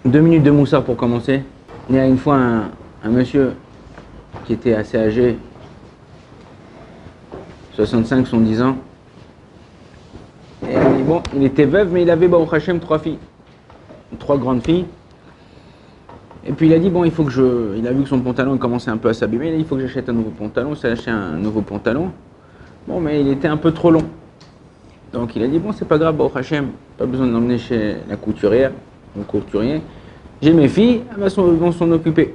2 minutes de moussa pour commencer. Il y a une fois un monsieur qui était assez âgé, 65-70 ans. Et bon, il était veuf, mais il avait, Baruch Hashem, 3 filles. 3 grandes filles. Et puis il a dit, bon, il faut que je... Il a vu que son pantalon commençait un peu à s'abîmer. Il a dit, il faut que j'achète un nouveau pantalon. Il s'est acheté un nouveau pantalon. Bon, mais il était un peu trop long. Donc il a dit, bon, c'est pas grave, Baruch Hashem, pas besoin de l'emmener chez la couturière, mon couturier. J'ai mes filles, elles vont s'en occuper.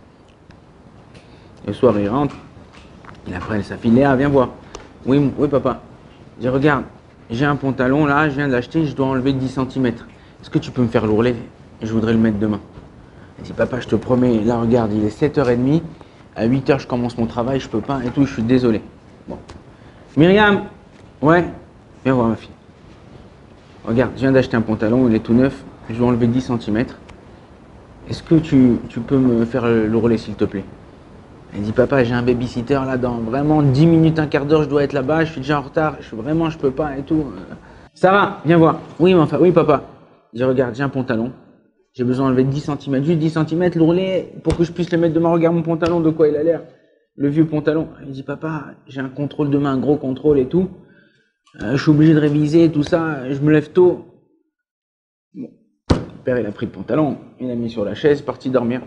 Le soir, il rentre. Il appelle sa fille, Léa, viens voir. Oui, oui, papa. Je dis, regarde, j'ai un pantalon là, je viens de l'acheter, je dois enlever 10 cm. Est-ce que tu peux me faire l'ourlet? Je voudrais le mettre demain. Elle dit, papa, je te promets, là, regarde, il est 7h30. À 8h, je commence mon travail, je peux pas et tout, je suis désolé. Bon. Myriam, ouais, viens voir ma fille. Regarde, je viens d'acheter un pantalon, il est tout neuf, je dois enlever 10 cm. Est-ce que tu peux me faire l'ourlet, s'il te plaît? Elle dit, papa, j'ai un babysitter là, dans vraiment 10 minutes, un quart d'heure, je dois être là-bas, je suis déjà en retard, je peux pas et tout. Sarah, viens voir. Oui, mais enfin, oui, papa. Je dis, regarde, j'ai un pantalon. J'ai besoin d'enlever 10 cm, juste 10 cm, l'ourlet, pour que je puisse le mettre demain. Regarde mon pantalon, de quoi il a l'air. Le vieux pantalon. Il dit, papa, j'ai un contrôle demain, un gros contrôle et tout. Je suis obligé de réviser tout ça, je me lève tôt. Bon. Le père, il a pris le pantalon, il l'a mis sur la chaise, parti dormir.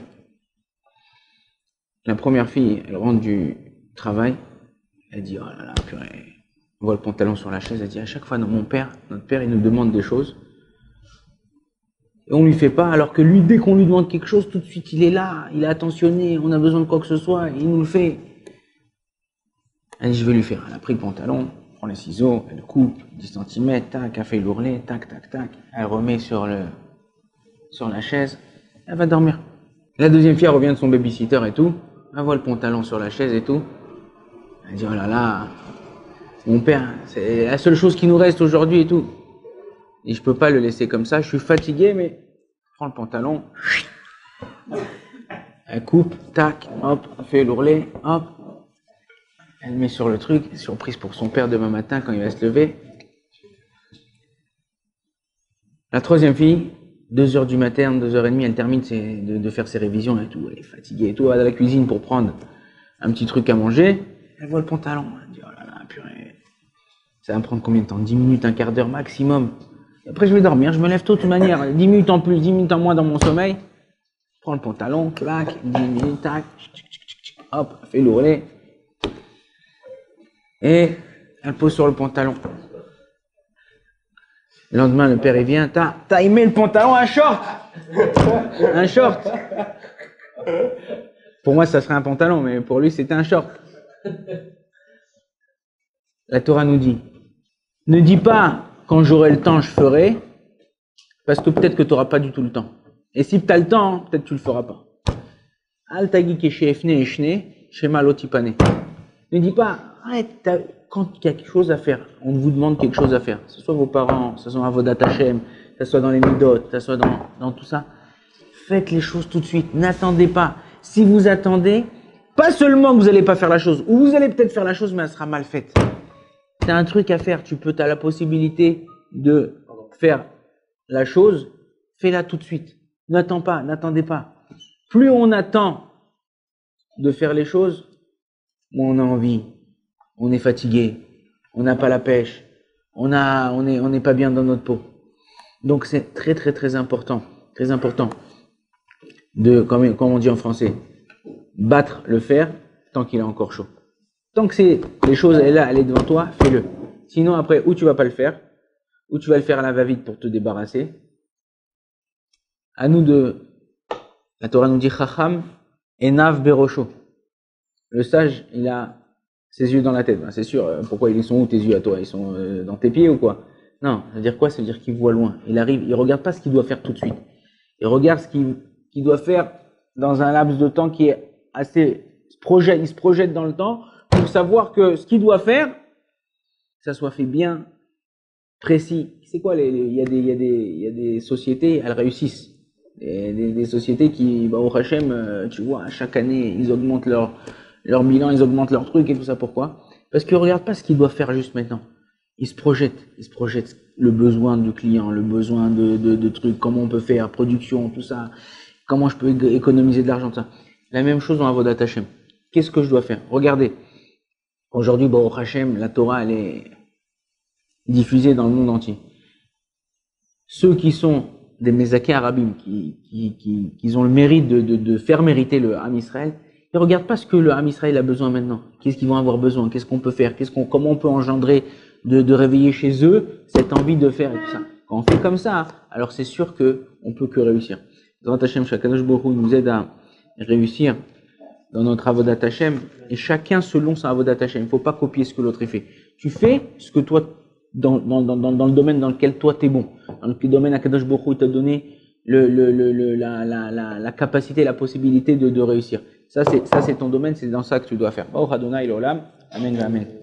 La première fille, elle rentre du travail, elle dit, oh là là, purée. On voit le pantalon sur la chaise, elle dit, à chaque fois, notre père, il nous demande des choses. Et on lui fait pas, alors que lui, dès qu'on lui demande quelque chose, tout de suite, il est là, il est attentionné, on a besoin de quoi que ce soit, il nous le fait. Elle dit, je vais lui faire. Elle a pris le pantalon, prend les ciseaux, elle coupe, 10 cm, tac, elle fait l'ourlet, tac, tac, tac. Elle remet sur la chaise, elle va dormir. La deuxième fille, elle revient de son babysitter et tout, elle voit le pantalon sur la chaise et tout. Elle dit, oh là là, mon père, c'est la seule chose qui nous reste aujourd'hui et tout. Et je peux pas le laisser comme ça, je suis fatigué, mais prends le pantalon, elle coupe, tac, hop, elle fait l'ourlet, hop, elle met sur le truc, surprise pour son père demain matin quand il va se lever. La troisième fille, 2h du matin, 2h30, elle termine de faire ses révisions et tout, elle est fatiguée et tout, elle va à la cuisine pour prendre un petit truc à manger, elle voit le pantalon, elle dit, oh là là, purée, ça va me prendre combien de temps? 10 minutes, un quart d'heure maximum. Et après, je vais dormir, je me lève tôt de toute manière. 10 minutes en plus, 10 minutes en moins dans mon sommeil. Je prends le pantalon, clac, 10 minutes, tac, hop, elle fait l'ourlet. Et elle pose sur le pantalon. Le lendemain, le père, il vient, t'as aimé le pantalon, un short? Un short. Pour moi, ça serait un pantalon, mais pour lui, c'était un short. La Torah nous dit, ne dis pas, quand j'aurai le temps, je ferai, parce que peut-être que tu n'auras pas du tout le temps. Et si tu as le temps, peut-être que tu ne le feras pas. Al-Tagi Keshe Efne Eshne, Shema Lotipane. Ne dis pas, arrête, quand il y a quelque chose à faire, on vous demande quelque chose à faire, que ce soit vos parents, que ce soit Avodat Hashem, que ce soit dans les Midot, que ce soit dans tout ça, faites les choses tout de suite, n'attendez pas. Si vous attendez, pas seulement que vous n'allez pas faire la chose, ou vous allez peut-être faire la chose, mais elle sera mal faite. Tu as un truc à faire, tu as la possibilité de faire la chose, fais-la tout de suite. N'attends pas, n'attendez pas. Plus on attend de faire les choses, moins on a envie, on est fatigué, on n'a pas la pêche, on n'est pas bien dans notre peau. Donc c'est très très très important de, comme on dit en français, battre le fer tant qu'il est encore chaud. Tant que les choses, elle est devant toi, fais-le. Sinon après, ou tu vas pas le faire, ou tu vas le faire à la va-vite pour te débarrasser. La Torah nous dit Chacham enav berosho. Le sage, il a ses yeux dans la tête. Ben, c'est sûr, pourquoi ils sont où tes yeux à toi? Ils sont dans tes pieds ou quoi? Non, ça veut dire quoi? Ça veut dire qu'il voit loin. Il arrive, il regarde pas ce qu'il doit faire tout de suite. Il regarde ce qu'il doit faire dans un laps de temps qui est assez, il se projette dans le temps pour savoir que ce qu'il doit faire, ça soit fait bien, précis. C'est quoi il y a des sociétés, elles réussissent. Des sociétés qui, au Hachem, tu vois, chaque année, ils augmentent leur bilan, ils augmentent leurs trucs et tout ça. Pourquoi? Parce qu'ils ne regardent pas ce qu'ils doivent faire juste maintenant. il se projette le besoin du client, le besoin de trucs, comment on peut faire, production, tout ça, comment je peux économiser de l'argent, ça. La même chose dans Avodat Hashem. Qu'est-ce que je dois faire? Regardez, aujourd'hui, Baruch Hashem, la Torah, elle est diffusée dans le monde entier. Ceux qui sont des Mezakei Arabim, qui ont le mérite de faire mériter le Ham Israël, ils ne regardent pas ce que le Ham Israël a besoin maintenant. Qu'est-ce qu'ils vont avoir besoin? Qu'est-ce qu'on peut faire? Comment on peut engendrer de réveiller chez eux cette envie de faire et tout ça. Quand on fait comme ça, alors c'est sûr qu'on peut que réussir. Dans Hashem, Shakadosh Baruch Hu nous aide à réussir dans notre Avodat Hashem, et chacun selon sa Avodat Hashem. Il ne faut pas copier ce que l'autre fait. Tu fais ce que toi, dans le domaine dans lequel toi t'es bon. Dans le domaine Akadosh Baruch Hu t'a donné la capacité, la possibilité de réussir. Ça c'est ton domaine, c'est dans ça que tu dois faire. Baruch Adonai l'olam. Amen, amen.